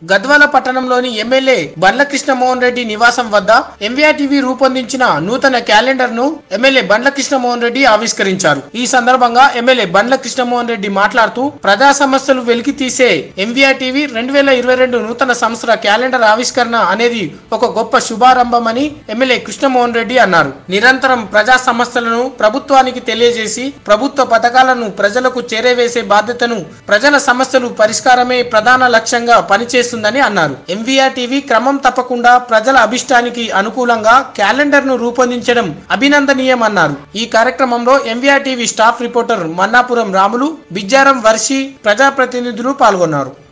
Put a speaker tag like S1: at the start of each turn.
S1: గద్వాల పట్టణంలోని ఎమ్మెల్యే బండ్ల కృష్ణమోహన్ రెడ్డి నివాసం వద్ద MVR TV రూపొందించిన నూతన క్యాలెండర్ ను ఎమ్మెల్యే బండ్ల కృష్ణమోహన్ రెడ్డి ఆవిష్కరించారు. ఈ సందర్భంగా ఎమ్మెల్యే బండ్ల కృష్ణమోహన్ రెడ్డి మాట్లాడుతూ ప్రజా సమస్యలు వెలికి తీసే MVR TV 2022 నూతన సంవత్సర క్యాలెండర్ ఆవిష్కరణ అనేది ఒక గొప్ప శుభారంభమని ఎమ్మెల్యే కృష్ణమోహన్ రెడ్డి అన్నారు. నిరంతరం ప్రజా సమస్యలను ప్రభుత్వానికి తెలియజేసి ప్రభుత్వ పథకాలను ప్రజలకు చేరవేసే బాధ్యతను ప్రజల సమస్యలు పరిష్కారమే ప్రధాన లక్ష్యంగా పనిచేస్తుందని అన్నారు. MVR TV క్రమం తప్పకుండా ప్రజల అభిష్టానికి అనుకూలంగా క్యాలెండర్ ను రూపొందించడం అభినందనీయమన్నారు. ఈ కార్యక్రమంలో MVR TV staff reporter Mannapuram Ramulu, Bijjaram Varshi, ప్రజాప్రతినిధులు పాల్గొన్నారు.